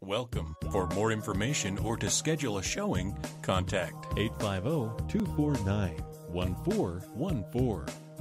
Welcome. For more information or to schedule a showing, contact 850-249-1414.